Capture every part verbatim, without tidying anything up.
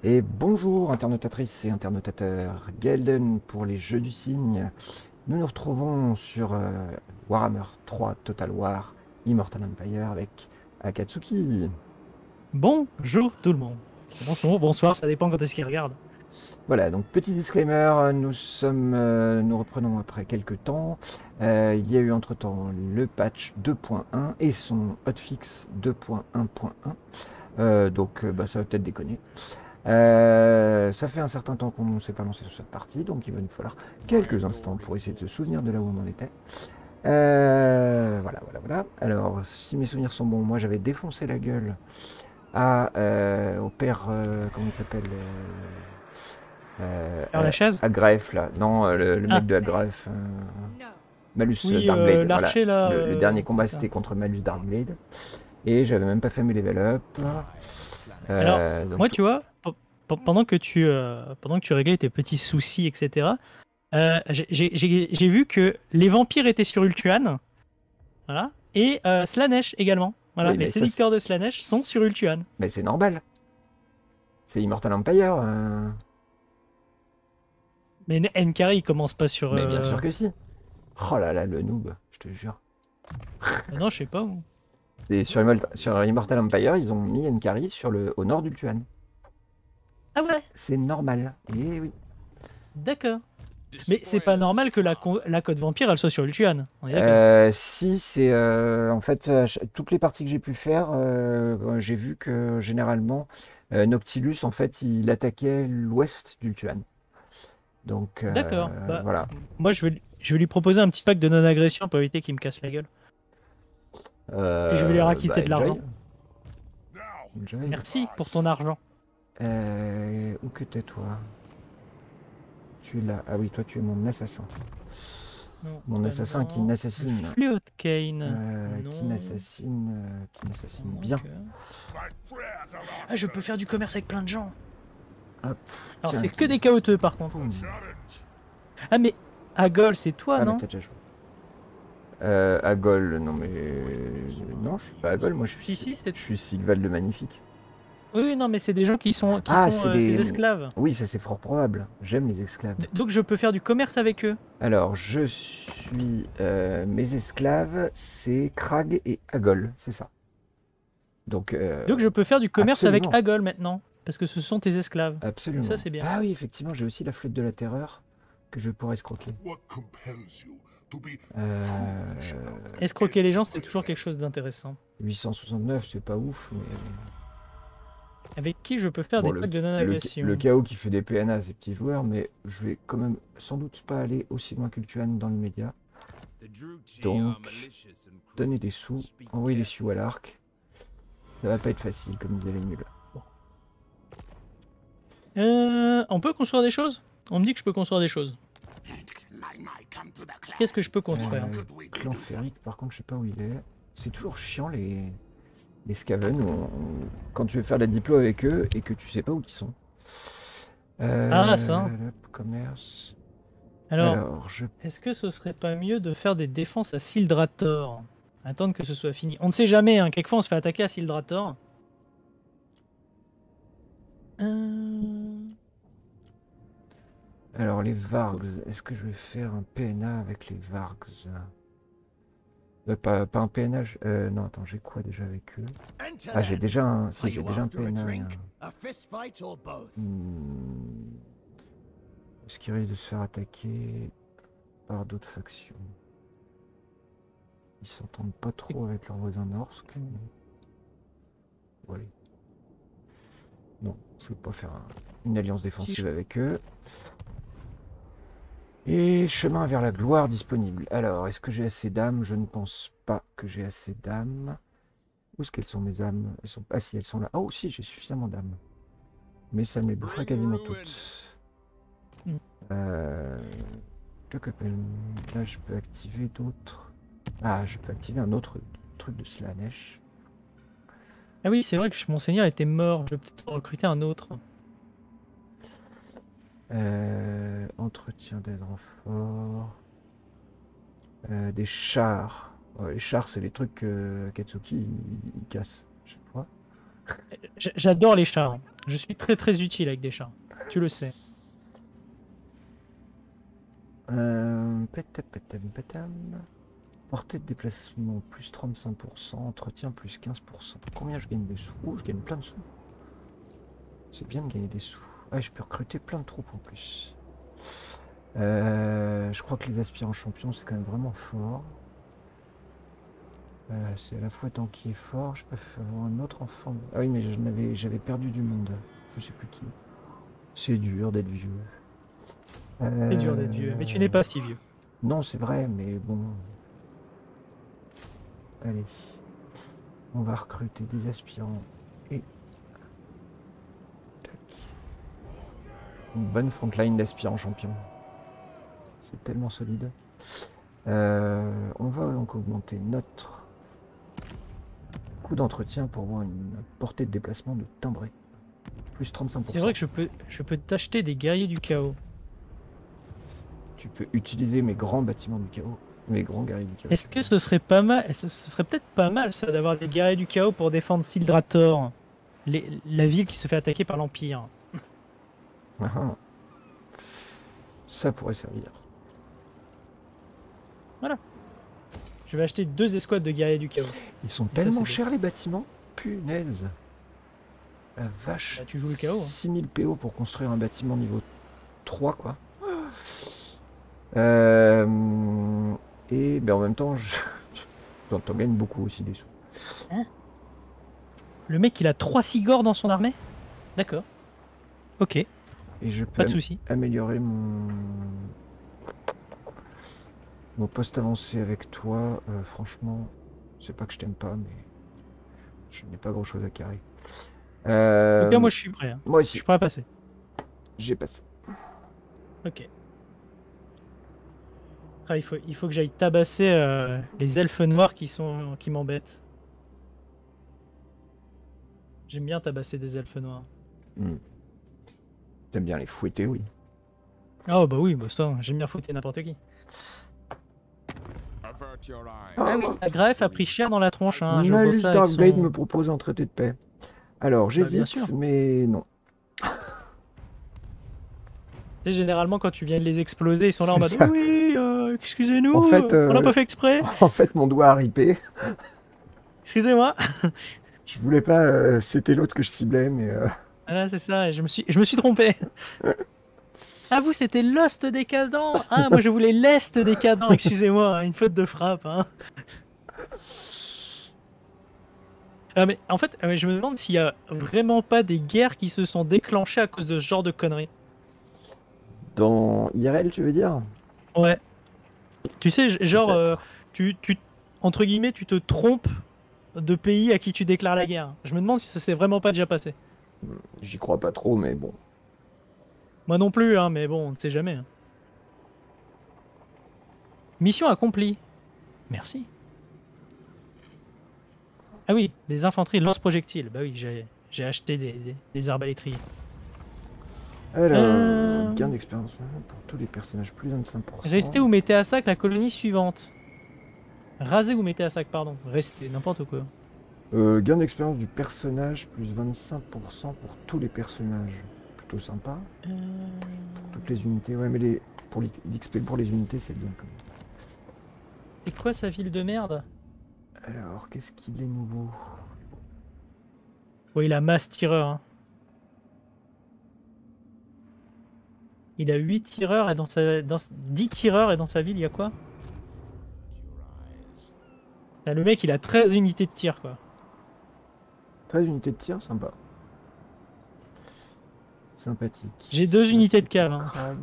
Et bonjour internautatrices et internautateurs, Gelden pour les Jeux du Cygne. Nous nous retrouvons sur euh, Warhammer trois Total War Immortal Empire avec Akatsuki. Bonjour tout le monde. Bonjour, bonsoir, ça dépend quand est-ce qu'il regarde. Voilà, donc petit disclaimer, nous sommes, euh, nous reprenons après quelques temps. Euh, il y a eu entre-temps le patch deux point un et son hotfix deux point un point un. Euh, donc euh, bah, ça va peut-être déconner. Euh, ça fait un certain temps qu'on ne s'est pas lancé sur cette partie, donc il va nous falloir quelques instants pour essayer de se souvenir de là où on en était. Euh, voilà, voilà, voilà. Alors, si mes souvenirs sont bons, moi j'avais défoncé la gueule à, euh, au père, euh, comment il s'appelle euh, Faire euh, la chaise Agref, là. Non, euh, le, le Ah, mec de Agref. Euh, Malus oui, euh, Darkblade, voilà. l'archer là, Le, le euh, dernier combat c'est ça. c'était contre Malus Darkblade. Et j'avais même pas fait mes level up. Alors, Euh, donc moi tout- tu vois, pe- pe- pendant que tu, euh, pendant que tu réglais tes petits soucis, et cetera, euh, j'ai j'ai- j'ai- j'ai vu que les vampires étaient sur Ultuan, voilà, et euh, Slaanesh également. Voilà, Oui, les mais ça, c'est séducteurs de Slaanesh sont sur Ultuan. mais c'est normal. C'est Immortal Empire. euh. Mais Nkari il commence pas sur... Mais bien euh, sûr que si. Oh là là, le noob, je te jure. euh, Non, je sais pas. Moi. Et sur, Immortal, sur Immortal Empire, ils ont mis Nkari sur le, au nord d'Ultuan. Ah ouais, C'est normal. Et oui. d'accord. Mais c'est pas normal que la, co- la code vampire elle soit sur Ultuan. On est d'accord. Euh, si, c'est euh, en fait euh, ch- toutes les parties que j'ai pu faire, euh, j'ai vu que généralement euh, Noctilus, en fait, il attaquait l'ouest d'Ultuan. Donc euh, D'accord. Bah, voilà. moi, je vais, lui- je vais lui proposer un petit pack de non-agression pour éviter qu'il me casse la gueule. Et je vais lui Euh, bah raquiter de enjoy. l'argent. Enjoy. Merci pour ton argent. Euh, où que t'es toi? Tu es là. Ah oui, toi tu es mon assassin. Non, Mon pas assassin qui non. n'assassine. Le Fluot Kane. Euh, qui Non. n'assassine. euh, qui n'assassine Non, bien. que- Ah, je peux faire du commerce avec plein de gens. Hop. Alors, Tiens, c'est qui que des n'assassine. chaoteux par contre. Ouh. Ah, mais Agol, c'est toi, Ah mais non? t'as déjà joué. Euh, Agol, non mais... Non, je suis pas Agol, moi je Si, suis, si, c'est. je suis Sigval le Magnifique. Oui, oui, non, mais c'est des gens qui sont, qui Ah, sont c'est euh, tes des... esclaves. Oui, ça c'est fort probable. J'aime les esclaves. D- Donc, je peux faire du commerce avec eux. Alors, je suis... euh, mes esclaves, c'est Krag et Agol, c'est ça. Donc, euh, Donc, je peux faire du commerce avec absolument. Agol maintenant. Parce que ce sont tes esclaves. Et Absolument. ça, c'est bien. Ah oui, effectivement, j'ai aussi la flûte de la terreur que je pourrais escroquer. Euh, Escroquer les gens, c'était toujours quelque chose d'intéressant. huit cent soixante-neuf, c'est pas ouf, mais... Avec qui je peux faire Bon, des le, packs de le, non-agression. le chaos qui fait des P N A à ses petits joueurs, mais je vais quand même sans doute pas aller aussi loin que Tuan dans le média. Donc, donner des sous, envoyer des sous à l'arc, ça va pas être facile, comme disaient les nuls. Euh, on peut construire des choses? On me dit que je peux construire des choses. Qu'est-ce que je peux construire? Euh, clan Férique, par contre, je sais pas où il est. C'est toujours chiant les, les Skaven, où on- on- quand tu veux faire la diplo avec eux et que tu sais pas où ils sont. Euh, Ah, ça. hop, commerce. Alors, Alors, je est-ce que ce serait pas mieux de faire des défenses à Sildrator? Attendre que ce soit fini. On ne sait jamais, hein. Quelquefois on se fait attaquer à Sildrator. Euh... Alors les Vargs, est-ce que je vais faire un P N A avec les Vargs? euh, pas, pas un P N A, je- euh, non attends, j'ai quoi déjà avec eux? Ah j'ai déjà un... Si j'ai déjà un P N A. et un- Hmm. Est-ce qu'il risque de se faire attaquer par d'autres factions? Ils s'entendent pas trop avec leurs voisins Norsk. Ouais. Non, je vais pas faire un- une alliance défensive Si je- avec eux. Et chemin vers la gloire disponible. Alors, est-ce que j'ai assez d'âmes? Je ne pense pas que j'ai assez d'âmes. Où est-ce qu'elles sont mes âmes? Elles sont... Ah si, elles sont là. Oh si, j'ai suffisamment d'âmes. Mais ça me les boufferait quasiment toutes. Mm. Euh... Là, je peux activer d'autres... Ah, je peux activer un autre truc de Slaanesh. Ah oui, c'est vrai que mon seigneur était mort. Je vais peut-être recruter un autre. Euh, entretien d'aide renfort. Euh, des chars. Ouais, les chars, c'est les trucs que Katsuki il, il casse chaque fois. J- J'adore les chars. Je suis très très utile avec des chars. Tu le sais. Euh, pétam, pétam, pétam. Portée de déplacement plus trente-cinq pour cent, entretien plus quinze pour cent. Combien je gagne des sous? Oh, je gagne plein de sous. C'est bien de gagner des sous. Ah, je peux recruter plein de troupes en plus. Euh, je crois que les aspirants champions, c'est quand même vraiment fort. Euh, c'est à la fois tanky et fort. Je peux faire un autre enfant. Ah oui, mais j'avais perdu du monde. Je sais plus qui. C'est dur d'être vieux. Euh... C'est dur d'être vieux, mais tu n'es pas si vieux. Non, c'est vrai, mais bon. Allez. On va recruter des aspirants. Et. Tac. Une bonne frontline d'aspirants champions. C'est tellement solide. Euh, on va donc augmenter notre coût d'entretien pour avoir une portée de déplacement de timbré. Plus trente-cinq pour cent. C'est vrai que je peux, je peux t'acheter des guerriers du chaos. Tu peux utiliser mes grands bâtiments du chaos. Mes grands guerriers du chaos. Est-ce que ce serait pas mal, ce serait peut-être pas mal ça d'avoir des guerriers du chaos pour défendre Sildrator, les, la ville qui se fait attaquer par l'Empire. Ah ah. Ça pourrait servir. Voilà. Je vais acheter deux escouades de guerriers du chaos. Ils sont Et ça, tellement c'est chers les bâtiments. Punaise. La vache. Bah, tu joues le chaos. Hein. six mille P O pour construire un bâtiment niveau trois quoi. Euh, et ben en même temps, je... t'en gagnes beaucoup aussi des sous. Hein? Le mec il a trois Sigors dans son armée? D'accord. Ok. Et je peux pas de soucis. améliorer mon... mon poste avancé avec toi. Euh, franchement, c'est pas que je t'aime pas, mais je n'ai pas grand chose à carrer. Euh... En tout cas, moi je suis prêt. Hein. Moi aussi. Je suis prêt à passer. J'ai passé. Ok. Ah, il, faut, il faut que j'aille tabasser euh, les elfes noirs qui sont qui m'embêtent. J'aime bien tabasser des elfes noirs. Hmm. T'aimes bien les fouetter, oui. Oh bah oui, bah ça, j'aime bien fouetter n'importe qui. Ah, Ah oui, la greffe a pris cher dans la tronche. Hein, je Malus vois ça avec Darkblade son... me propose un traité de paix. Alors j'hésite, sûr. mais non. Tu sais, généralement quand tu viens de les exploser, ils sont là en mode C'est ça. oui, euh, excusez-nous, En fait, euh, on l'a euh, pas fait exprès. En fait, mon doigt a ripé. Excusez-moi. Je voulais pas, euh, c'était l'autre que je ciblais, mais... Euh... Ah là, c'est ça, je me suis, je me suis trompé. Ah vous, c'était Lost décadent. Ah, moi je voulais l'Est décadent, excusez-moi, une faute de frappe. Hein. Ah, mais en fait, je me demande s'il y a vraiment pas des guerres qui se sont déclenchées à cause de ce genre de conneries. Dans I R L, tu veux dire? Ouais. Tu sais, genre, euh, tu, tu, entre guillemets, tu te trompes de pays à qui tu déclares la guerre. Je me demande si ça s'est vraiment pas déjà passé. J'y crois pas trop, mais bon. Moi non plus, hein, mais bon, on ne sait jamais. Hein. Mission accomplie. Merci. Ah oui, des infanteries lance-projectiles. Bah oui, j'ai acheté des, des, des arbalétriers. Alors, Euh... gain d'expérience pour tous les personnages, plus vingt-cinq pour cent. Restez ou mettez à sac la colonie suivante. Rasez ou mettez à sac, pardon. Restez, n'importe quoi. Euh, gain d'expérience du personnage, plus vingt-cinq pour cent pour tous les personnages. Plutôt sympa. Euh... Pour toutes les unités. Ouais, mais les, pour l'X P pour les unités, c'est bien quand même. C'est quoi sa ville de merde? Alors, qu'est-ce qu'il est nouveau? Oui, il a masse tireur. Hein. Il a huit tireurs et dans sa dans dix tireurs et dans sa ville, il y a quoi? Là, le mec, il a treize unités de tir quoi. treize unités de tir, sympa. Sympathique. J'ai deux Ça, unités de cave. Hein.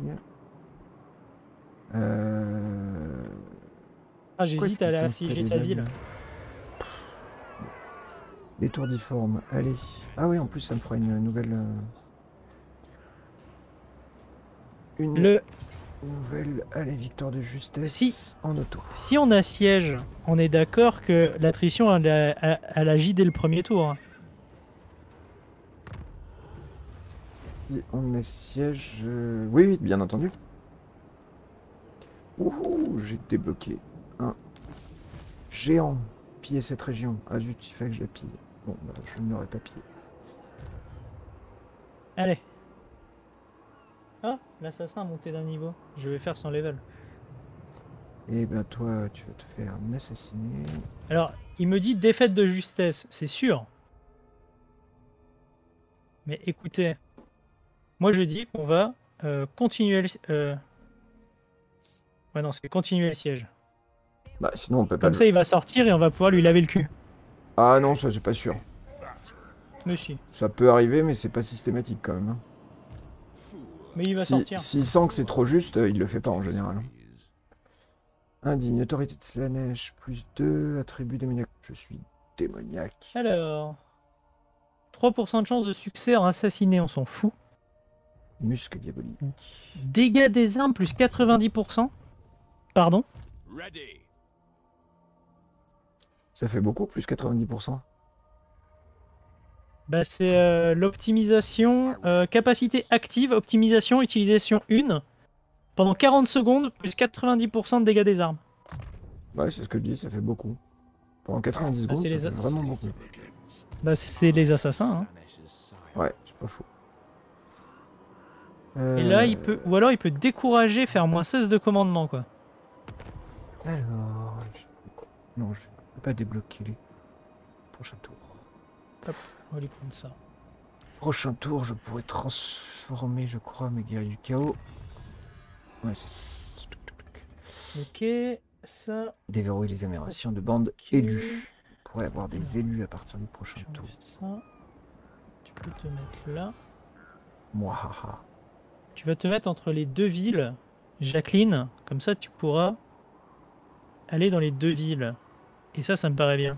Euh... Ah, j'hésite à aller assiéger sa ville. Les tours difformes, allez. Ah oui, en plus, ça me fera une nouvelle... Euh... Une Le... nouvelle... Allez, victoire de justesse si, en auto. Si on assiège, on est d'accord que l'attrition, elle, elle, elle agit dès le premier tour. Hein. Si on assiège... Euh... Oui, oui, bien entendu. Ouh, j'ai débloqué un géant. Piller cette région. Ah zut, il fait que je la pille. Bon, bah, je ne l'aurais pas pillé. Allez. Ah, l'assassin a monté d'un niveau. Je vais faire son level. Et ben toi, tu vas te faire assassiner. Alors, il me dit défaite de justesse, c'est sûr. Mais écoutez, moi je dis qu'on va euh, continuer le... Euh... Ouais non, c'est continuer le siège. Bah sinon on peut pas Comme le... ça, il va sortir et on va pouvoir lui laver le cul. Ah non, ça c'est pas sûr. Mais si. Ça peut arriver, mais c'est pas systématique quand même. hein. Mais il va Si, sortir. s'il sent que c'est trop juste, euh, il le fait pas en général. hein. Indigne, autorité de Slanesh, plus deux, attribut démoniaque. Je suis démoniaque. Alors... trois pour cent de chance de succès en assassiné, on s'en fout. Muscle diabolique. Dégâts des armes plus quatre-vingt-dix pour cent. Pardon. Ça fait beaucoup, plus quatre-vingt-dix pour cent. Bah c'est euh, l'optimisation, euh, capacité active, optimisation, utilisation un. Pendant quarante secondes, plus quatre-vingt-dix pour cent de dégâts des armes. Ouais, c'est ce que je dis, ça fait beaucoup. Pendant quatre-vingt-dix secondes, c'est ça les fait a- vraiment beaucoup. Bah c'est les assassins. Hein. Ouais, c'est pas faux. Et là, Euh, il peut, ou alors il peut décourager, faire moins seize de commandement quoi. Alors... je- Non, je peux pas débloquer les... Prochain tour. Hop, on va lui prendre ça. Prochain tour, je pourrais transformer, je crois, mes guerriers du chaos. Ouais, c'est... Ok, ça. Déverrouiller les amérations de bandes Ok. élues. On pourrait avoir des élus à partir du prochain Tu tour. enlèves ça. Tu peux te mettre là. Mouahaha. Tu vas te mettre entre les deux villes, Jacqueline. Comme ça, tu pourras aller dans les deux villes. Et ça, ça me paraît bien.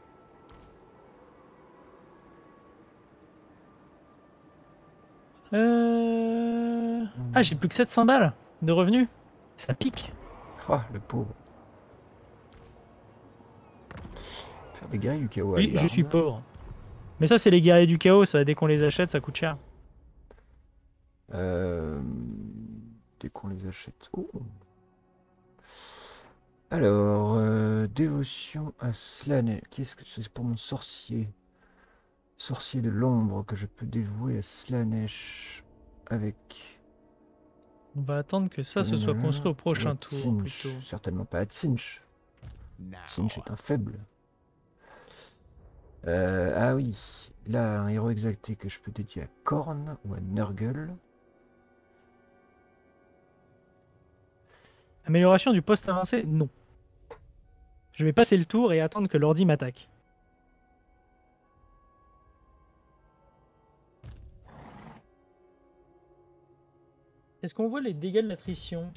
Euh... Ah, j'ai plus que sept cents balles de revenus. Ça pique. Ah, le pauvre. Faire des guerriers du chaos à Oui, je Albarn. suis pauvre. Mais ça, c'est les guerriers du chaos. Ça, dès qu'on les achète, ça coûte cher. Euh... Dès qu'on les achète. Oh. Alors, euh, dévotion à Slanesh. Qu'est-ce que c'est pour mon sorcier? Sorcier de l'ombre que je peux dévouer à Slanesh avec... On va attendre que ça se soit construit au prochain tour. Tsinch. Plutôt. Certainement pas à Tsinch. Tsinch est un faible. Euh, ah oui, là, un héros exalté que je peux dédier à Korn ou à Nurgle. Amélioration du poste avancé? Non. Je vais passer le tour et attendre que l'ordi m'attaque. Est-ce qu'on voit les dégâts de l'attrition?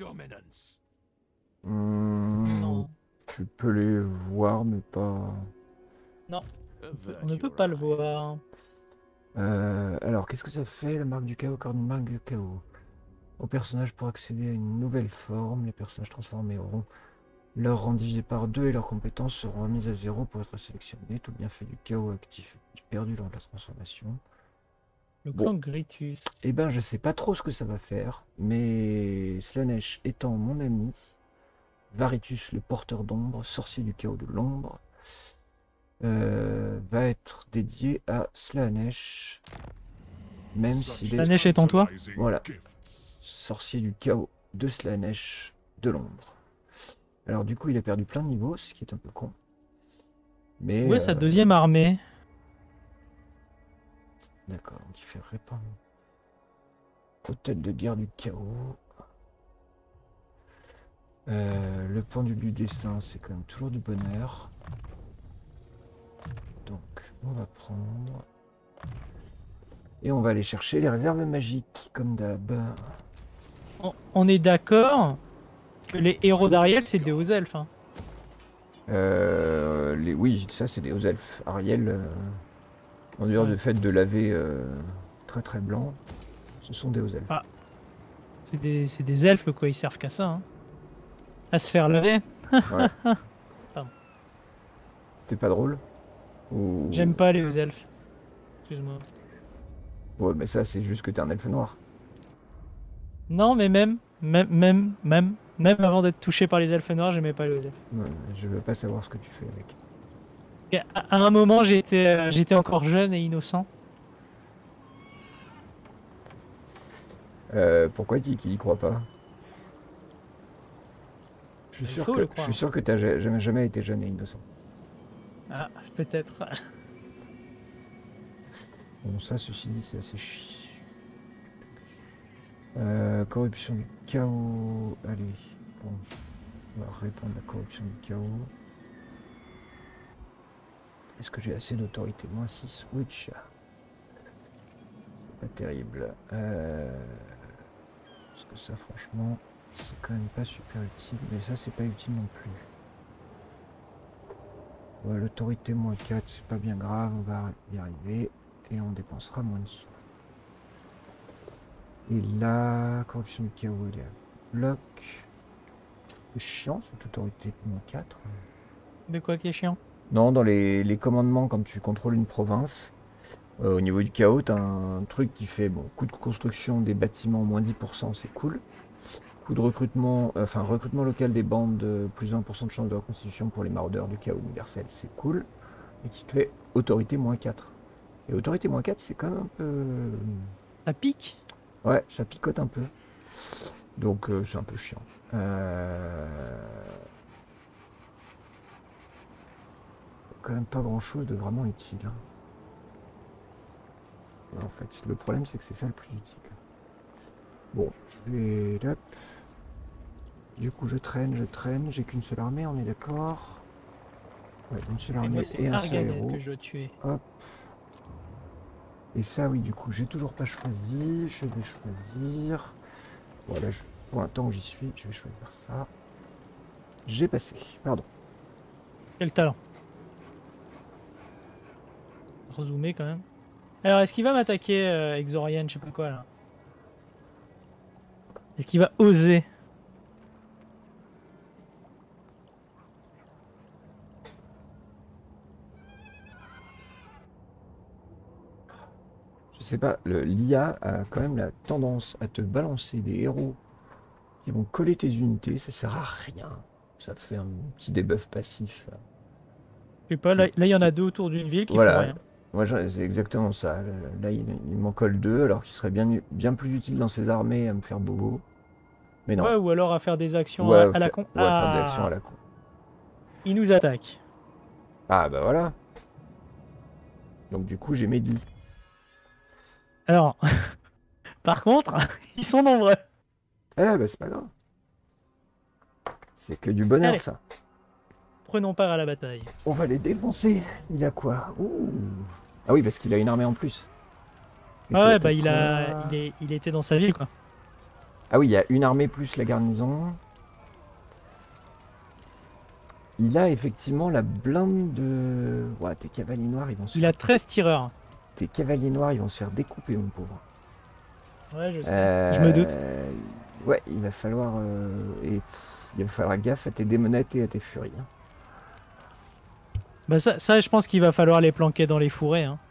Hmm, Non. tu peux les voir, mais pas... Non. On, peut- on ne peut pas le voir. Euh, alors, qu'est-ce que ça fait, la marque du chaos, Korn, marque du chaos? Au personnage, pour accéder à une nouvelle forme, les personnages transformés auront leur rang divisé par deux et leurs compétences seront remises à zéro pour être sélectionnés. Tout bienfait du chaos actif est perdu lors de la transformation. Le Bon. clan Gritus. Eh ben, je sais pas trop ce que ça va faire, mais Slanesh étant mon ami, Varitus, le porteur d'ombre, sorcier du chaos de l'ombre, euh, va être dédié à Slanesh, même s'il est... Slanesh est en toi? Voilà. Sorcier du chaos de Slanesh de l'ombre. Alors du coup, il a perdu plein de niveaux, ce qui est un peu con. Mais... Où est euh, sa deuxième armée? D'accord, donc il fait répandre... Peut-être de guerre du chaos. Euh, le pendule du destin, c'est quand même toujours du bonheur. Donc, on va prendre... Et on va aller chercher les réserves magiques, comme d'hab. On, on est d'accord que les héros d'Ariel, c'est des hauts elfes. Hein. Euh, les... Oui, ça c'est des hauts elfes. Ariel, euh, en dehors Ouais. du fait de laver euh, très très blanc, ce sont des hauts elfes. Ah. C'est des, c'est des elfes, quoi. Ils servent qu'à ça. Hein. À se faire laver. Ouais. Pardon. C'est pas drôle? Ou... J'aime pas les hauts elfes. Excuse-moi. Ouais, mais ça c'est juste que t'es un elfe noir. Non, mais même, même, même, même, même avant d'être touché par les elfes noirs, j'aimais pas les hauts elfes. Ouais, je veux pas savoir ce que tu fais avec. Et à, à un moment, j'étais, euh, j'étais encore jeune et innocent. Euh, pourquoi tu y crois pas? Je suis Il sûr faut que le je croire. suis sûr que t'as ja- jamais, jamais été jeune et innocent. Ah, peut-être. Bon, ça, ceci dit, c'est assez chiant. Euh, corruption du chaos. Allez, bon, on va répondre à la corruption du chaos. Est-ce que j'ai assez d'autorité? Moins six, Witch. C'est pas terrible. Euh... Parce que ça, franchement, c'est quand même pas super utile. Mais ça, c'est pas utile non plus. Ouais, l'autorité moins quatre, c'est pas bien grave. On va y arriver. Et on dépensera moins de sous. Et là, corruption du chaos, il est à bloc. C'est chiant cette autorité moins quatre. De quoi qui est chiant? Non, dans les, les commandements, quand tu contrôles une province, euh, au niveau du chaos, tu as un truc qui fait bon, coût de construction des bâtiments moins dix pour cent, c'est cool. Coût de recrutement, euh, enfin recrutement local des bandes, euh, plus un pour cent de chance de reconstitution pour les maraudeurs du chaos universel, c'est cool. Et qui te fait autorité moins quatre. Et autorité moins quatre, c'est quand même un peu. Ça pique? Ouais, ça picote un peu. Donc euh, c'est un peu chiant. Euh... Quand même pas grand chose de vraiment utile. Hein. En fait, le problème c'est que c'est ça le plus utile. Bon, je vais... Hop. Du coup, je traîne, je traîne. J'ai qu'une seule armée, on est d'accord. Ouais, une seule Et armée moi, c'est et un seul Arganet héros. que je dois tuer. Hop. Et ça, oui, du coup, j'ai toujours pas choisi. Je vais choisir... Voilà, je... pour l'instant que j'y suis, je vais choisir ça. J'ai passé, pardon. Quel talent. Rezoomer quand même. Alors, est-ce qu'il va m'attaquer euh, Exorian, je sais pas quoi là? Est-ce qu'il va oser? Je sais pas, l'I A a quand même la tendance à te balancer des héros qui vont coller tes unités, ça sert à rien. Ça fait un petit debuff passif. Je sais pas, là, Qui, là, il y en qui... a deux autour d'une ville qui font Voilà, rien. moi c'est exactement ça. Là, il, il m'en colle deux, alors qu'il serait bien, bien plus utile dans ses armées à me faire bobo. Mais non. Ouais, ou alors à faire des actions à, Ouais, à la faire, con. ouais, faire des actions à Ah, la con. il nous attaque. Ah bah voilà. Donc du coup, j'ai Mehdi. Alors, par contre, ils sont nombreux. Eh bah c'est pas grave. C'est que du bonheur Allez, ça. prenons part à la bataille. On va les défoncer. Il a quoi? Ouh. Ah oui, parce qu'il a une armée en plus. Et Ah toi, ouais, t'as bah il a, quoi? il est, il était dans sa ville quoi. Ah oui, il y a une armée plus la garnison. Il a effectivement la blinde de... Ouais, tes cavaliers noirs, ils vont se Il faire... a treize tireurs. Tes cavaliers noirs, ils vont se faire découper, mon pauvre. Ouais, je sais. Je me doute. Euh... Ouais, il va falloir... euh, Et... pff, il va falloir gaffe à tes démonettes et à tes furies. Hein. Bah ça, ça, je pense qu'il va falloir les planquer dans les fourrés. Hein.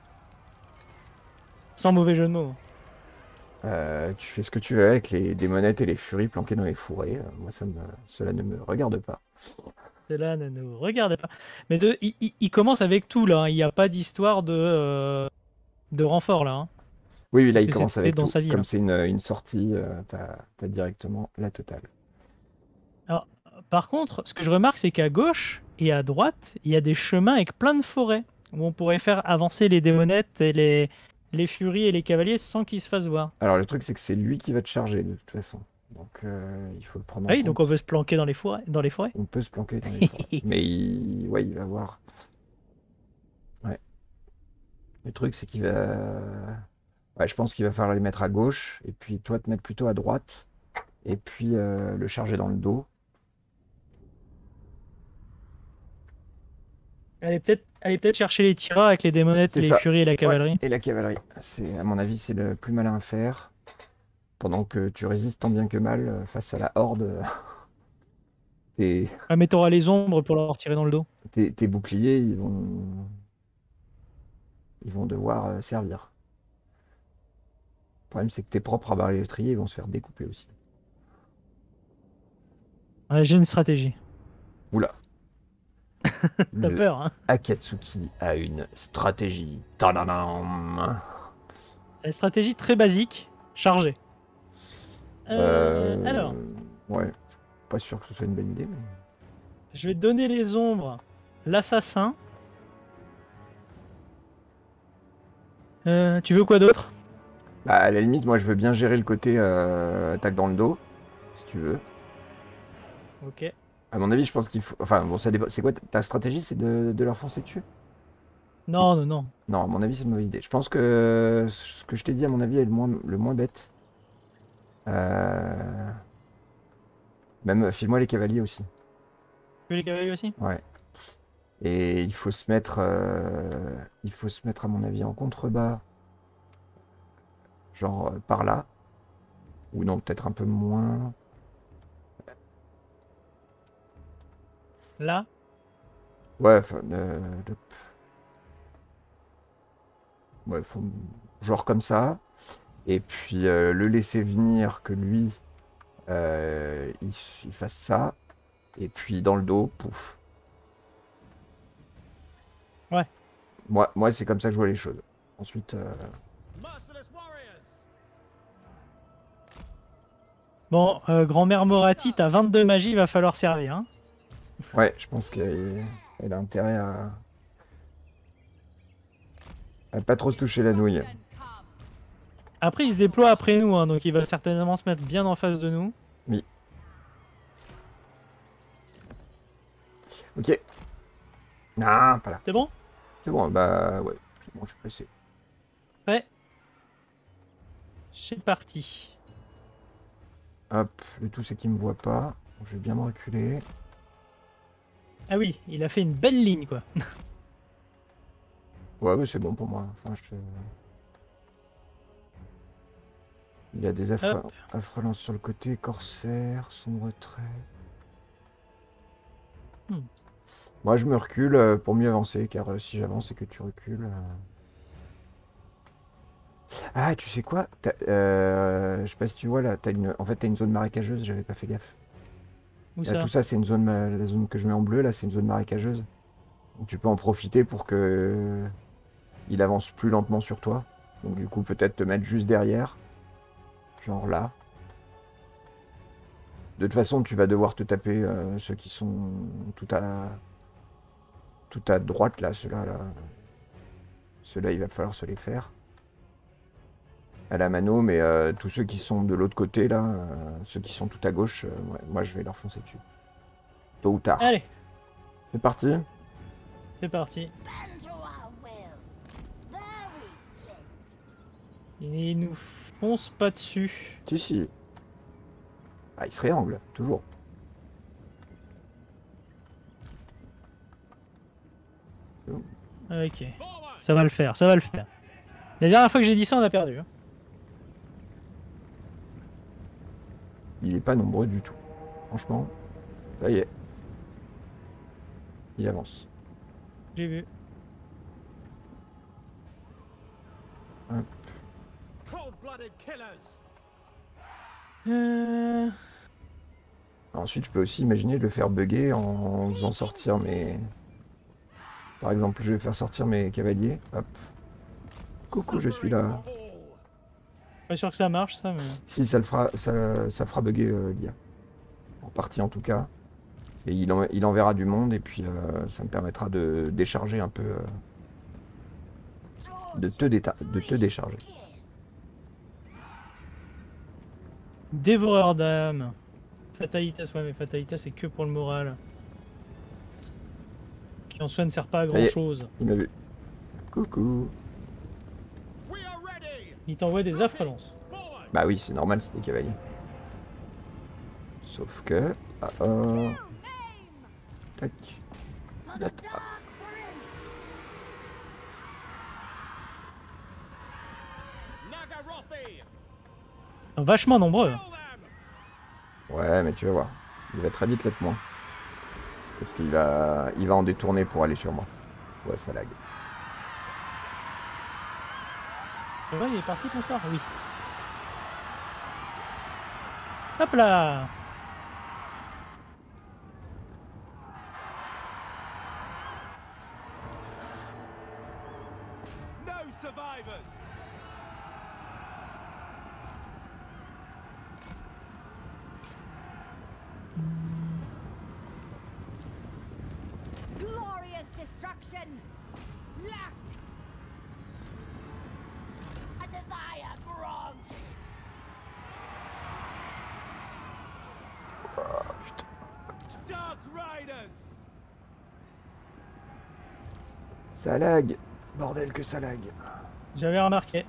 Sans mauvais jeu de mots. Euh, tu fais ce que tu veux avec les démonettes et les furies planquées dans les fourrés. Euh, moi, ça me... cela ne me regarde pas. Cela ne nous regarde pas. Mais de, il, il- il commence avec tout là. hein. Il n'y a pas d'histoire de, euh, de renfort là. hein. Oui, oui, là, Parce il que commence c'était avec dans tout. sa ville. Comme hein. c'est une, une sortie, euh, t'as, t'as directement la totale. Alors, par contre, ce que je remarque, c'est qu'à gauche et à droite, il y a des chemins avec plein de forêts où on pourrait faire avancer les démonettes et les, les furies et les cavaliers sans qu'ils se fassent voir. Alors, le truc, c'est que c'est lui qui va te charger, de toute façon. Donc, euh, il faut le prendre Ah en oui, donc on compte. peut se planquer dans les forêts. Dans les forêts. On peut se planquer dans les forêts. Mais il... Ouais, il va voir. Ouais. Le truc, c'est qu'il va... Ouais, je pense qu'il va falloir les mettre à gauche, et puis toi, te mettre plutôt à droite, et puis euh, le charger dans le dos. Allez peut-être allez peut-être chercher les tireurs avec les démonettes, C'est les ça. furies et la Ouais. cavalerie. Et la cavalerie. C'est, à mon avis, c'est le plus malin à faire. Pendant que tu résistes tant bien que mal euh, face à la horde, euh, tes, Ah, mais t'auras les ombres pour leur tirer dans le dos. tes- tes boucliers, ils vont, ils vont devoir euh, servir. Le problème, c'est que tes propres arbalétriers, ils vont se faire découper aussi. Ouais, j'ai une stratégie. Oula. T'as Le peur, hein? Akatsuki a une stratégie. Tadadam. La stratégie très basique, charger. Euh, alors, Ouais, pas sûr que ce soit une bonne idée. Mais... je vais donner les ombres. L'assassin. Euh, tu veux quoi d'autre? Bah, à la limite, moi, je veux bien gérer le côté euh, attaque dans le dos, si tu veux. Ok. À mon avis, je pense qu'il faut. Enfin, bon, ça dépend. C'est quoi ta ta stratégie? C'est de, de leur foncer dessus? Non, non, non. Non, à mon avis, c'est une mauvaise idée. Je pense que ce que je t'ai dit, à mon avis, est le moins, le moins bête. Euh, Même, file-moi les cavaliers aussi. Tu veux les cavaliers aussi? Ouais. Et il faut se mettre, euh, il faut se mettre, à mon avis, en contrebas, genre euh, par là. Ou non, peut-être un peu moins. Là? Ouais, enfin, euh, de- ouais, faut- genre comme ça. Et puis euh, le laisser venir, que lui, euh, il, il fasse ça. Et puis dans le dos, pouf. Ouais. Moi, moi c'est comme ça que je vois les choses. Ensuite, euh, Bon, euh, grand-mère Morati, t'as vingt-deux magies, il va falloir servir. Hein. ouais, je pense qu'elle elle a intérêt à, à pas trop se toucher la nouille. Après, il se déploie après nous, hein, donc il va certainement se mettre bien en face de nous. Oui. Ok. Non, pas là. C'est bon? C'est bon, bah ouais. C'est bon, je suis pressé. Ouais. C'est parti. Hop, le tout c'est qu'il me voit pas. Je vais bien me reculer. Ah oui, il a fait une belle ligne, quoi. Ouais, mais c'est bon pour moi. Enfin, je... Il a des affre... Hop. affrelances sur le côté, corsaire, son retrait. Hmm. Moi, je me recule euh, pour mieux avancer, car euh, si j'avance et que tu recules. euh, Ah, tu sais quoi? T'as- euh, Je sais pas si tu vois là, t'as une... en fait, t'as une zone marécageuse, j'avais pas fait gaffe. Où Là, ça? tout ça, c'est une zone, ma- la zone que je mets en bleu, là, c'est une zone marécageuse. Donc, tu peux en profiter pour que euh, il avance plus lentement sur toi. Donc, du coup, peut-être te mettre juste derrière, genre là. De toute façon, tu vas devoir te taper euh, ceux qui sont tout à tout à droite là, ceux-là là. Ceux-là, il va falloir se les faire à la mano, mais euh, tous ceux qui sont de l'autre côté là, euh, ceux qui sont tout à gauche, euh, ouais, moi je vais leur foncer dessus. Tôt ou tard. Allez, C'est parti. c'est parti. Il nous fonce pas dessus. Si si. Ah, il se réangle, toujours. Ok, ça va le faire, ça va le faire. La dernière fois que j'ai dit ça, on a perdu. Hein. Il est pas nombreux du tout. Franchement, ça y est. Il avance. J'ai vu. Hop. Euh... Ensuite, je peux aussi imaginer de le faire bugger en faisant sortir mes... Par exemple, je vais faire sortir mes cavaliers. Hop. Coucou, je suis là. Pas sûr que ça marche, ça, mais... Si, ça le fera, ça, ça fera bugger euh, l'I A. En partie, en tout cas. Et il, en, il enverra du monde, et puis euh, ça me permettra de décharger un peu... euh, de, te déta- de te décharger. Dévoreur d'âme. Fatalitas, ouais, mais Fatalitas, c'est que pour le moral. Qui en soi ne sert pas à Ça y est. grand chose. Il m'a vu. Coucou. Il t'envoie des affrelances. Bah oui, c'est normal, c'est des cavaliers. Sauf que... Ah, oh. Tac. Hop. Ils sont vachement nombreux. hein. Ouais, mais tu vas voir. Il va très vite l'être moins. Parce qu'il va... Il va en détourner pour aller sur moi. Ouais, ça lag. C'est vrai, il est parti ton soir? Oui. Hop là! Oh, putain. Ça lag. Bordel que ça lag. J'avais remarqué.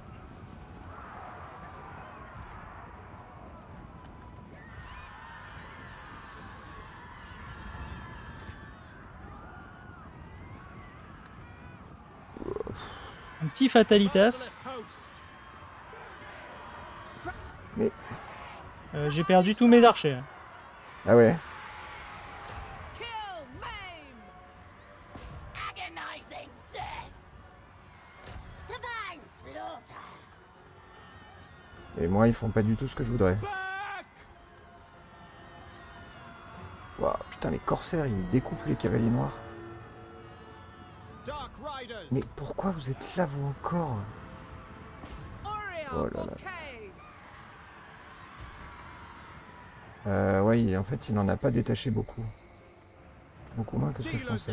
Un petit fatalitas. Mais... Euh, j'ai perdu tous mes archers. Ah ouais. Et moi, ils font pas du tout ce que je voudrais. Waouh, putain, les corsaires, ils découpent les cavaliers noirs. Mais pourquoi vous êtes là, vous, encore? Oh là là. Euh, ouais, en fait, il n'en a pas détaché beaucoup. Beaucoup moins que ce que je pensais.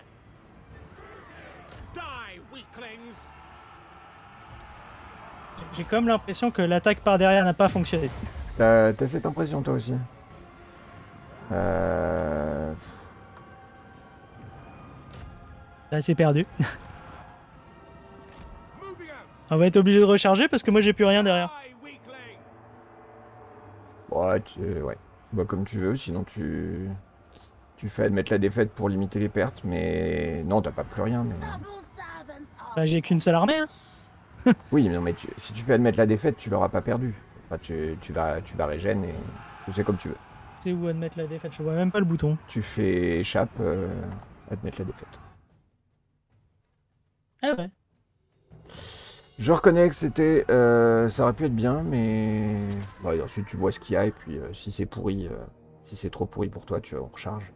J'ai comme l'impression que l'attaque par derrière n'a pas fonctionné. T'as t'as cette impression, toi aussi? Euh... Là, c'est perdu. On va être obligé de recharger parce que moi j'ai plus rien derrière. Ouais, tu... ouais. Bah, comme tu veux, sinon tu... Tu fais admettre la défaite pour limiter les pertes, mais... Non, t'as pas plus rien, mais... Bah, j'ai qu'une seule armée, hein. Oui, mais non, mais tu... si tu fais admettre la défaite, tu l'auras pas perdu. Enfin, tu, tu vas, tu vas régène et... Tu fais comme tu veux. C'est où admettre la défaite? Je vois même pas le bouton. Tu fais échappe, euh... admettre la défaite. Ah ouais. Je reconnais que c'était... Euh... Ça aurait pu être bien, mais... Bon, ensuite, tu vois ce qu'il y a, et puis euh, si c'est pourri... Euh... Si c'est trop pourri pour toi, tu on recharge.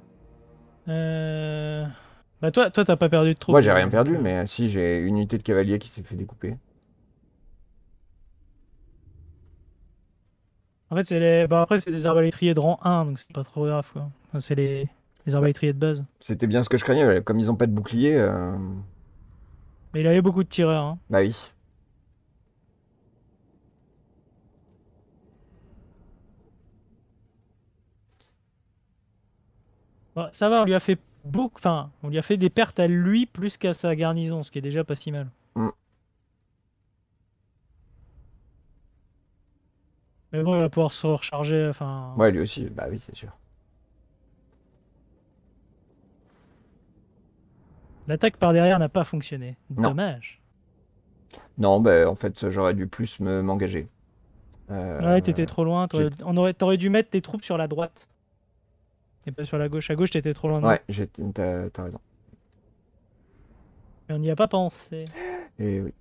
Euh... Bah toi, toi t'as pas perdu de troupes. Moi, j'ai euh, rien donc, perdu, euh, mais si, j'ai une unité de cavalier qui s'est fait découper. En fait, c'est les... bah, après, c'est des arbalétriers de rang un, donc c'est pas trop grave, quoi. Enfin, c'est les... les arbalétriers de base. C'était bien ce que je craignais, comme ils ont pas de bouclier... Euh... Mais il avait beaucoup de tireurs, hein. Bah oui. Bon, ça va, on lui a fait beaucoup... Enfin, on lui a fait des pertes à lui plus qu'à sa garnison, ce qui est déjà pas si mal. Mm. Mais bon, il va pouvoir se recharger, enfin... Ouais, lui aussi, bah oui, c'est sûr. L'attaque par derrière n'a pas fonctionné. Non. Dommage. Non, bah en fait, j'aurais dû plus me m'engager. Euh, Ouais, t'étais trop loin. T'aurais... j'ai- On aurait... T'aurais dû mettre tes troupes sur la droite. Et pas sur la gauche. À gauche, t'étais trop loin de moi. Ouais, j'ai- t'as t'as raison. Mais on n'y a pas pensé. Et oui.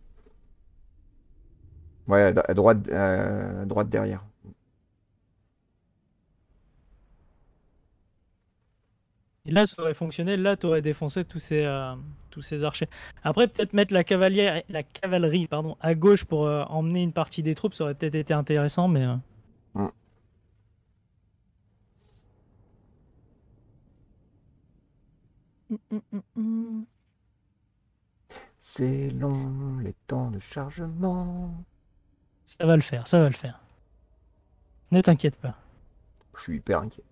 Ouais, à, à droite, euh, à droite derrière. Et là, ça aurait fonctionné. Là, t'aurais défoncé tous ces, euh, tous ces archers. Après, peut-être mettre la cavalerie, la cavalerie pardon, à gauche pour euh, emmener une partie des troupes, ça aurait peut-être été intéressant, mais... euh, Mm. hum, hum, hum, hum. C'est long, les temps de chargement. Ça va le faire, ça va le faire. Ne t'inquiète pas. Je suis hyper inquiet.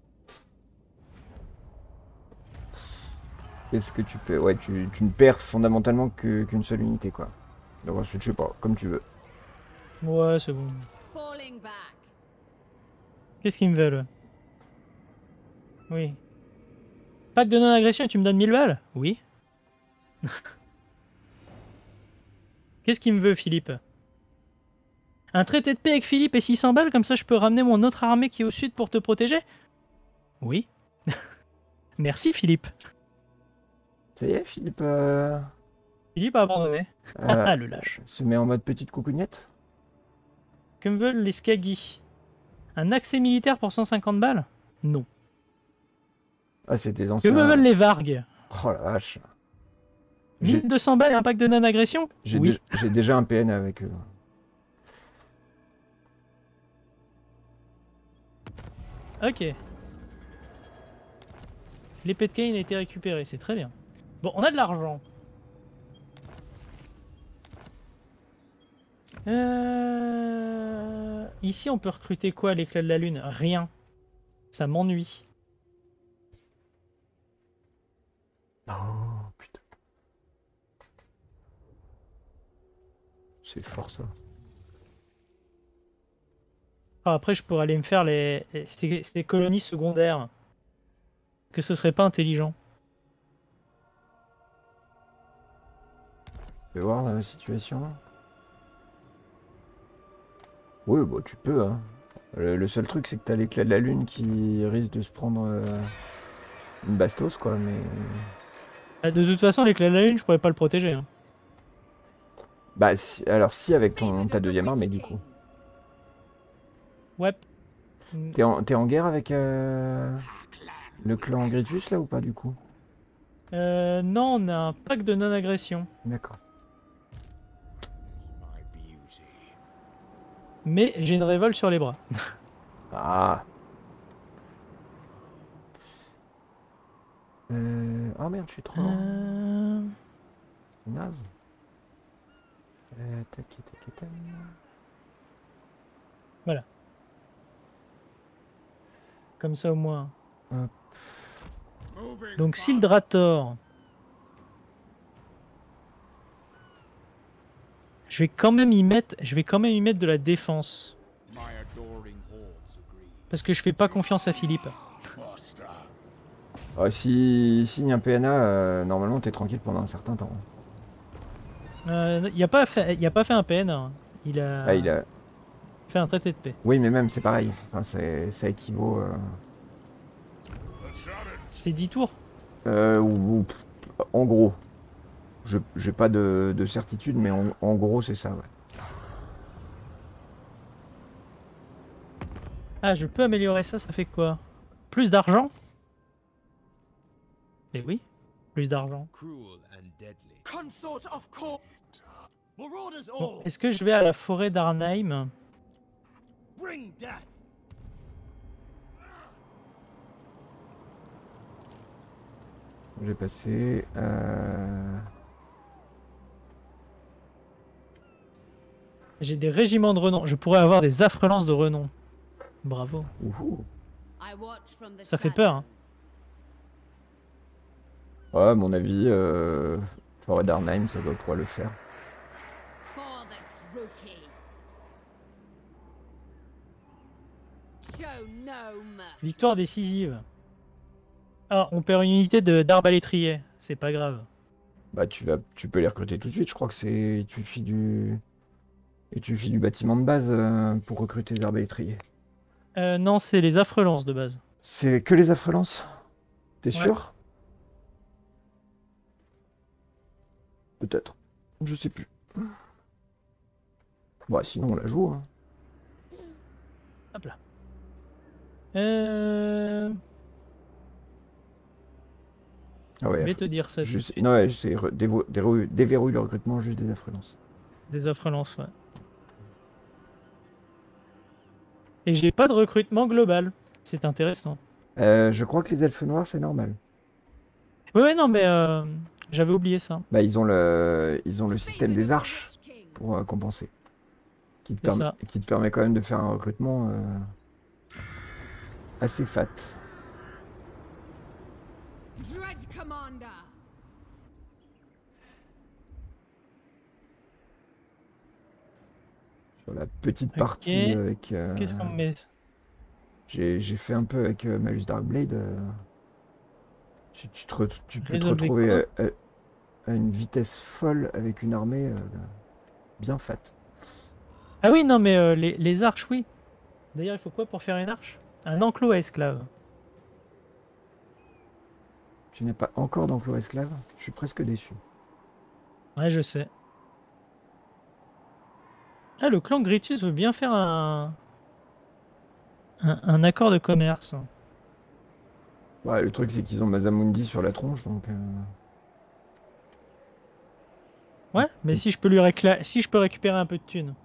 Est-ce que tu peux... Ouais, tu, tu ne perds fondamentalement que- qu'une seule unité, quoi. Donc ensuite, je sais pas, comme tu veux. Ouais, c'est bon. Qu'est-ce qu'ils me veulent? Oui. Pacte de non-agression et tu me donnes mille balles? Oui. Qu'est-ce qu'il me veut, Philippe? Un traité de paix avec Philippe et six cents balles, comme ça je peux ramener mon autre armée qui est au sud pour te protéger? Oui. Merci, Philippe. Ça y est, Philippe euh, Philippe a abandonné. euh, Ah, le lâche. se met en mode petite coucougnette. Que me veulent les Skagis? Un accès militaire pour cent cinquante balles? Non. Ah, c'est des Que anciens... me veulent les Vargues? Oh la vache. J'ai mille deux cents balles et un pacte de non-agression? j'ai Oui. dé- j'ai déjà un P N avec eux. Ok. L'épée de Cain a été récupérée, c'est très bien. Bon, on a de l'argent. Euh... Ici, on peut recruter quoi à l'éclat de la lune? Rien. Ça m'ennuie. Oh, putain. C'est fort ça. Ah, après, je pourrais aller me faire les, les- ces, ces colonies secondaires. Que ce serait pas intelligent. Tu veux voir la situation? Oui, bah tu peux, hein. Le, le seul truc, c'est que t'as l'éclat de la lune qui risque de se prendre euh, une bastos, quoi, mais... Ah, de toute façon, l'éclat de la lune, je pourrais pas le protéger. Hein. Bah, si- alors si, avec ton, ta deuxième armée, du coup. Ouais. T'es en, t'es en guerre avec euh, le clan Gritus, là, ou pas, du coup? Euh, non, on a un pack de non-agression. D'accord. Mais j'ai une révolte sur les bras. Ah. Euh... Oh merde, je suis trop lent. Euh... Naze. Euh, tac, tac, tac. Voilà. Comme ça au moins. Hop. Donc Sildrator. Je vais quand même y mettre, je vais quand même y mettre de la défense. Parce que je fais pas confiance à Philippe. Ah, si signe un P N A, euh, normalement t'es tranquille pendant un certain temps. Euh, il a pas fait, il a pas fait un P N. Hein. Il a, Ah, il a... fait un traité de paix. Oui, mais même c'est pareil. Enfin, c'est- ça équivaut. Euh... C'est dix tours. euh, ou, ou- pff, en gros. Je j'ai pas de, de certitude, mais en, en gros c'est ça. Ouais. Ah, je peux améliorer ça, ça fait quoi? Plus d'argent? Eh oui, plus d'argent. Bon, est-ce que je vais à la forêt d'Arnheim? J'ai passé. Euh... J'ai des régiments de renom. Je pourrais avoir des affrelances de renom. Bravo. Ouhou. Ça fait peur. Hein. Ouais, à mon avis, euh... Forêt d'Arnheim, ça doit pouvoir le faire. Victoire décisive. Ah, on perd une unité de d'arbalétrier. C'est pas grave. Bah tu vas, tu peux les recruter tout de suite. Je crois que c'est, il te suffit du, il te suffit du bâtiment de base euh, pour recruter les arbalétriers. Euh, non, c'est les affrelances de base. C'est que les affrelances? T'es Ouais. sûr? Peut-être. Je sais plus. Bah sinon on la joue. Hein. Hop là. Euh... Ah ouais. Je vais te dire ça. Je tout de sais- suite. non, ouais, c'est re- dévo- déverrouille déverrouille le recrutement juste des affrelances. Des affrelances, ouais. Et j'ai pas de recrutement global. C'est intéressant. Euh, je crois que les elfes noirs c'est normal. Ouais, ouais, non, mais euh, j'avais oublié ça. Bah ils ont le, ils ont le système des arches pour euh, compenser, qui te, C'est permet, ça. qui te permet quand même de faire un recrutement euh, assez fat. Dread Commander. Sur la petite Ok. partie avec. euh, Qu'est-ce qu'on met? j'ai j'ai fait un peu avec euh, Malus Darkblade. euh, tu, tu te re- tu peux te Résolvez retrouver quoi euh, à, à une vitesse folle avec une armée euh, bien fat. Ah oui, non, mais euh, les, les arches, oui. D'ailleurs, il faut quoi pour faire une arche? Un enclos à esclaves. Tu n'as pas encore d'emploi esclave? Je suis presque déçu. Ouais, je sais. Ah, le clan Gritus veut bien faire un... un, un accord de commerce. Ouais, le truc, c'est qu'ils ont Mazamundi sur la tronche, donc. euh, Ouais, mais si je peux lui récla... si je peux récupérer un peu de thunes.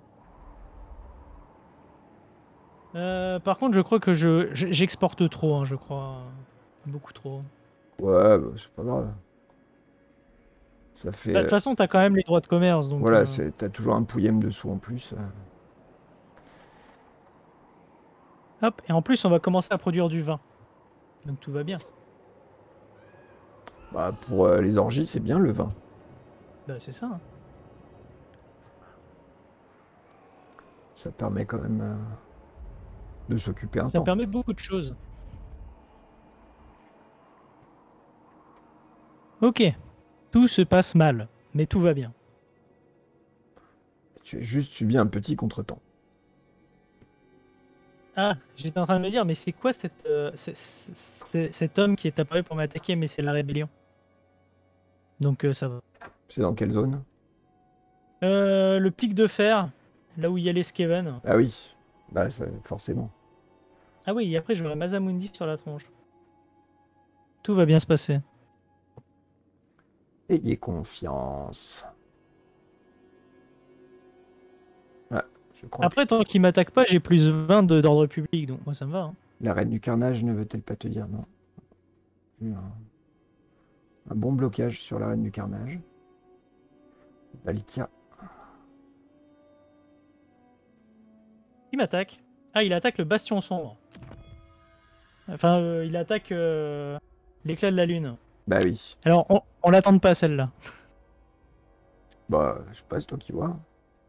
Euh, par contre, je crois que je je- j'exporte trop, hein, je crois. Beaucoup trop. Ouais, bah, c'est pas grave. Ça fait... Bah, de toute façon, t'as quand même les droits de commerce, donc. Voilà, euh, c'est- t'as toujours un pouillème dessous en plus. euh. Hop, et en plus, on va commencer à produire du vin. Donc tout va bien. Bah, pour euh, les orgies, c'est bien le vin. Bah, c'est ça, hein. Ça permet quand même euh, de s'occuper un Ça temps. permet beaucoup de choses. Ok, tout se passe mal, mais tout va bien. Tu as juste subi un petit contretemps. Ah, j'étais en train de me dire, mais c'est quoi cette, euh, c'est- c'est- cet homme qui est apparu pour m'attaquer? Mais c'est la rébellion. Donc euh, ça va. C'est dans quelle zone? Euh, le pic de fer, là où il y a les Skaven. Ah oui, bah ça- forcément. Ah oui, et après j'aurai Mazamundi sur la tronche. Tout va bien se passer. Ayez confiance. Ah, je crois Après, tant qu'il m'attaque pas, j'ai plus vingt de- d'ordre public, donc moi ça me va, hein. que la reine du carnage ne veut-elle pas te dire non? Eu Un, un bon blocage sur la reine du carnage. Valkia. Il m'attaque. Ah, il attaque le bastion sombre. Enfin, euh, il attaque euh, l'éclat de la lune. Bah oui. Alors, on, on l'attend pas celle-là. Bah, je sais pas, c'est toi qui vois.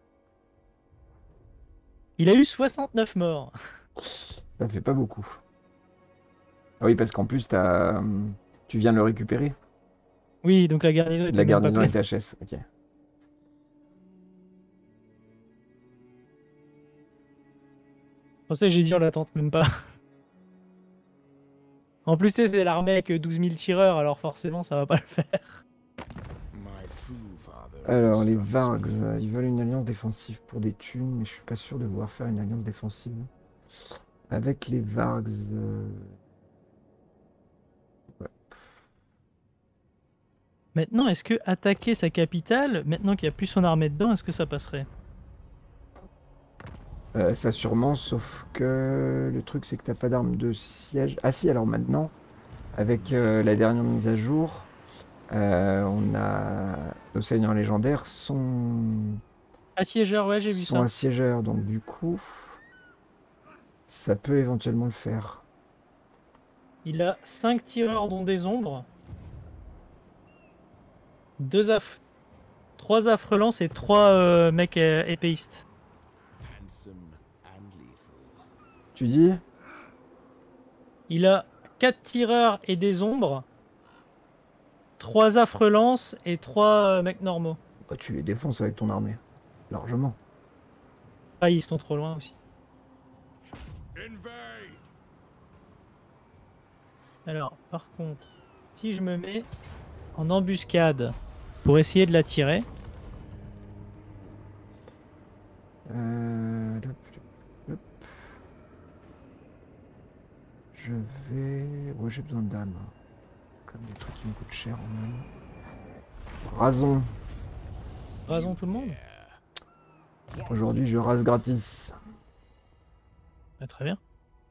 Il a eu soixante-neuf morts. Ça fait pas beaucoup. Ah oui, parce qu'en plus, t'as, hum, tu viens de le récupérer. Oui, donc la garnison était La même pas garnison pleine. est H S. Ok. Pour ça, j'ai dit on l'attend même pas. En plus, tu sais, c'est l'armée avec douze mille tireurs, alors forcément, ça va pas le faire. Alors, les Vargs, euh, ils veulent une alliance défensive pour des thunes, mais je suis pas sûr de vouloir faire une alliance défensive. Avec les Vargs... euh, Maintenant, est-ce que attaquer sa capitale, maintenant qu'il n'y a plus son armée dedans, est-ce que ça passerait? euh, ça sûrement, sauf que le truc, c'est que t'as pas d'arme de siège. Ah si, alors maintenant, avec euh, la dernière mise à jour, euh, on a... Nos seigneurs légendaires sont... Assiégeur, ouais, j'ai vu sont ça. assiégeurs, donc du coup, ça peut éventuellement le faire. Il a cinq tireurs dont des ombres. deux aff... trois affrelants et trois euh, mecs euh, épéistes. Tu dis? Il a quatre tireurs et des ombres, trois affrelants et trois euh, mecs normaux. Bah, tu les défonces avec ton armée, largement. Ah, ils sont trop loin aussi. Alors, par contre, si je me mets en embuscade pour essayer de la tirer, Euh, hop, hop. Je vais... Ouais, j'ai besoin d'âme. Comme des trucs qui me coûtent cher en âme. Rason. rasons tout le monde. Aujourd'hui, je rase gratis. Bah, très bien.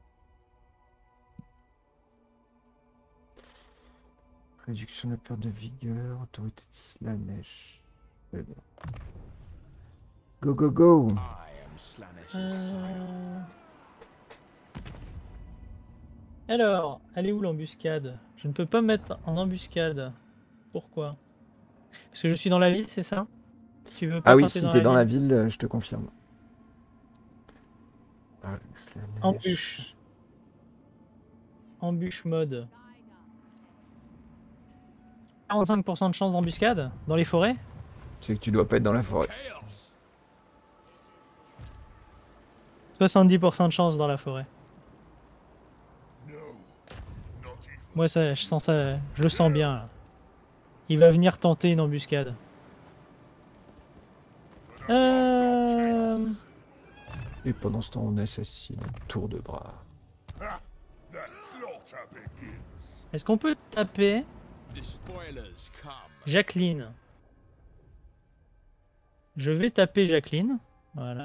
Réduction de la perte de vigueur, autorité de Slanesh. Très bien. Go, go, go! Euh... Alors, elle est où l'embuscade? Je ne peux pas me mettre en embuscade. Pourquoi? Parce que je suis dans la ville, c'est ça? Tu veux pas Ah oui, passer si dans t'es la dans la ville? ville, euh, je te confirme. Ah, Slanesh. Embûche. Embûche mode. quarante-cinq pour cent de chance d'embuscade dans les forêts? C'est que tu dois pas être dans la forêt. soixante-dix pour cent de chance dans la forêt. Moi, ça, je sens ça, je le sens bien, là. Il va venir tenter une embuscade. Euh... Et pendant ce temps, on assassine tour de bras. Est-ce qu'on peut taper Jacqueline? Je vais taper Jacqueline. Voilà.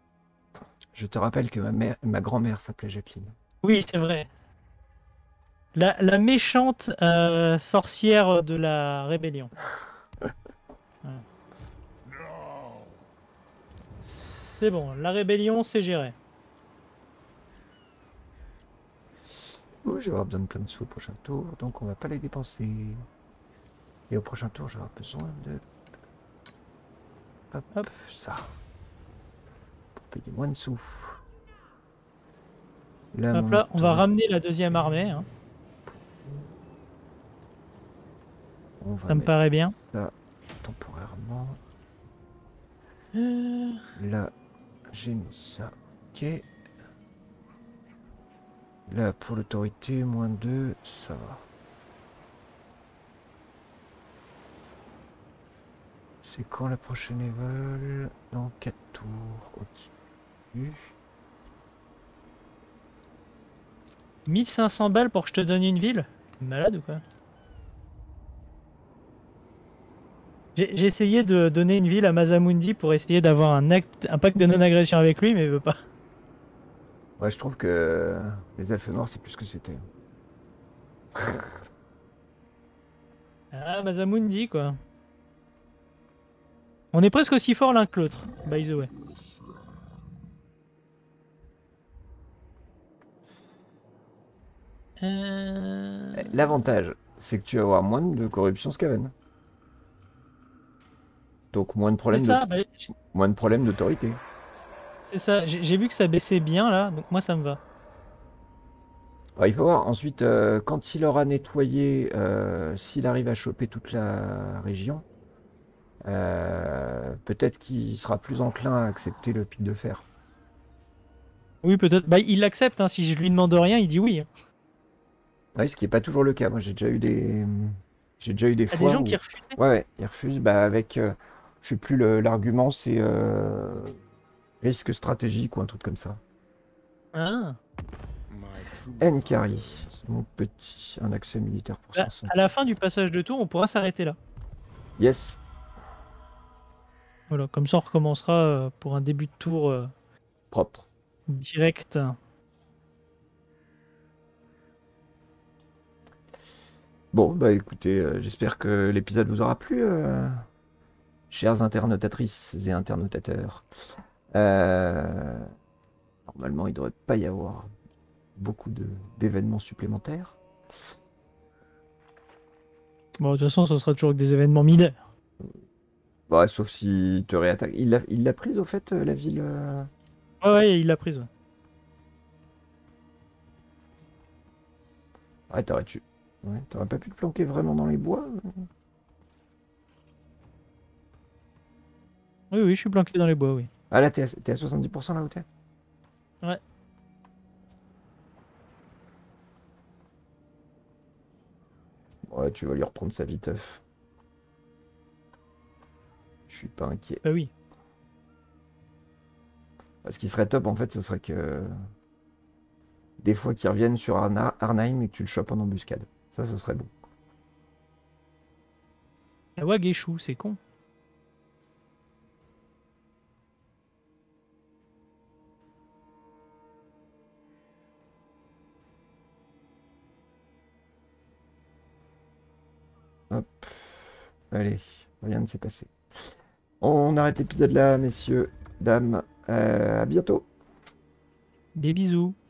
Je te rappelle que ma mère, ma grand-mère s'appelait Jacqueline. Oui, c'est vrai. La, la méchante euh, sorcière de la rébellion. Voilà. C'est bon, la rébellion, c'est géré. Oh, je vais avoir besoin de plein de sous au prochain tour, donc on va pas les dépenser. Et au prochain tour, je vais avoir besoin de... Hop, Hop. ça. Pour payer moins de sous. Là, Hop là, on va ramener la deuxième armée. Hein. On va Ça me mettre paraît bien. ça temporairement. Euh, Là, j'ai mis ça. Ok. Là, pour l'autorité, moins deux, ça va. C'est quand la prochaine évol? Dans quatre tours. Ok. mille cinq cents balles pour que je te donne une ville? T'es malade ou quoi? J'ai j'ai essayé de donner une ville à Mazamundi pour essayer d'avoir un, acte, un pacte de non-agression avec lui, mais il veut pas. Ouais, je trouve que les elfes noirs, c'est plus ce que c'était. Ah, Mazamundi, quoi. On est presque aussi fort l'un que l'autre, by the way. Euh... L'avantage, c'est que tu vas avoir moins de corruption Skaven. Donc moins de C'est problèmes ça, de... bah, j- moins de problèmes d'autorité. c'est ça. J'ai j'ai vu que ça baissait bien là, donc moi ça me va. Alors, il faut voir ensuite euh, quand il aura nettoyé, euh, s'il arrive à choper toute la région, euh, peut-être qu'il sera plus enclin à accepter le pic de fer. Oui, peut-être. Bah, il l'accepte, hein. Si je lui demande rien, il dit oui. Hein. Oui, ce qui n'est pas toujours le cas. Moi, j'ai déjà eu des, j'ai déjà eu des Il y a des fois gens où, qui refusent. ouais, ouais, ils refusent. Bah, avec, euh, je sais plus le- l'argument, c'est euh, risque stratégique ou un truc comme ça. Ah. Nkari, mon petit, un accès militaire pour Bah, cinq cents. à la fin du passage de tour, on pourra s'arrêter là. Yes. Voilà, comme ça on recommencera euh, pour un début de tour euh, Propre. direct. Bon, bah écoutez, euh, j'espère que l'épisode vous aura plu, euh, chères internautatrices et internautateurs. Euh, Normalement, il ne devrait pas y avoir beaucoup de- d'événements supplémentaires. Bon, de toute façon, ce sera toujours avec des événements mineurs. Bah, sauf s'il te réattaque. Il l'a il l'a prise au fait, euh, la ville. euh, Ouais, ouais, il l'a prise. Ouais. Ouais, t'aurais tu... ouais, t'aurais pas pu te planquer vraiment dans les bois? euh Oui, oui, je suis planqué dans les bois, oui. Ah là, t'es à, t'es à soixante-dix pour cent là où t'es? Ouais. Ouais, tu vas lui reprendre sa viteuf. Je suis pas inquiet. Bah oui. Ce qui serait top, en fait, ce serait que des fois qu'ils reviennent sur Arna- Arnheim et que tu le chopes en embuscade. Ça, ce serait bon. La Wageshu, c'est con. Hop. Allez, rien ne s'est passé. On arrête l'épisode là, messieurs, dames. Euh, à bientôt. Des bisous.